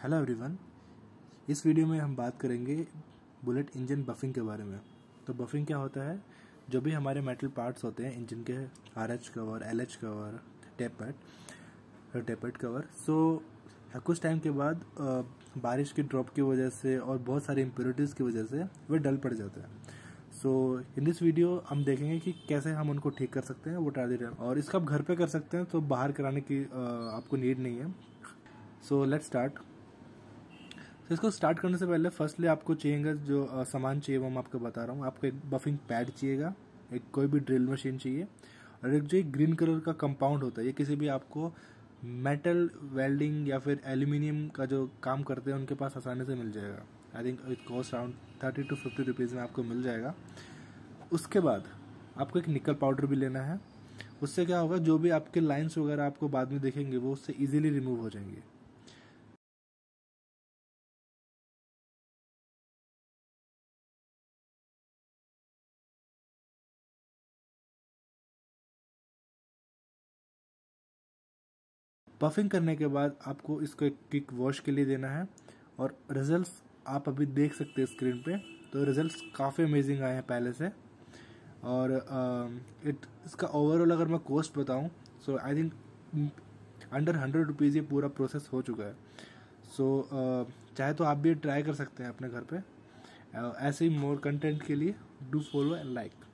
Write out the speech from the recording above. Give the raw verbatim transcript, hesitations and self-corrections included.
Hello everyone. इस video में हम बात करेंगे बुलेट इंजन बफिंग के बारे में। तो बफिंग क्या होता है? जो भी हमारे मेटल पार्ट्स होते हैं इंजन के, R H cover, L H cover, tappet tappet cover, so कुछ टाइम के बाद बारिश की ड्रॉप की वजह से और बहुत सारी इम्प्योरिटीज़ की वजह से वे डल पड़ जाते हैं। सो इन दिस वीडियो हम देखेंगे कि कैसे हम उनको ठीक कर सकते हैं, वो टारगेट है। और इसका आप घर पे कर सकते हैं, तो बाहर कराने की uh, आपको नीड नहीं है। So let's start. तो इसको स्टार्ट करने से पहले फर्स्टली आपको चाहिएगा जो आ, सामान चाहिए वो मैं आपको बता रहा हूँ। आपको एक बफिंग पैड चाहिएगा, एक कोई भी ड्रिल मशीन चाहिए, और एक जो एक ग्रीन कलर का कंपाउंड होता है, ये किसी भी आपको मेटल वेल्डिंग या फिर एल्यूमिनियम का जो काम करते हैं उनके पास आसानी से मिल जाएगा। I think it cost around thirty to fifty rupees में आपको मिल जाएगा। उसके बाद आपको एक निकल पाउडर भी लेना है। उससे क्या होगा, जो भी आपके लाइन्स वगैरह आपको बाद में देखेंगे वो उससे ईजिली रिमूव हो जाएंगे। पफिंग करने के बाद आपको इसको एक क्विक वॉश के लिए देना है, और रिजल्ट्स आप अभी देख सकते हैं स्क्रीन पे। तो रिजल्ट्स काफ़ी अमेजिंग आए हैं पहले से। और इट इसका ओवरऑल अगर मैं कॉस्ट बताऊं, so I think under hundred rupees ये पूरा प्रोसेस हो चुका है। सो so, चाहे तो आप भी ट्राई कर सकते हैं अपने घर पे। uh, ऐसे ही मोर कंटेंट के लिए डू फॉलो एंड लाइक।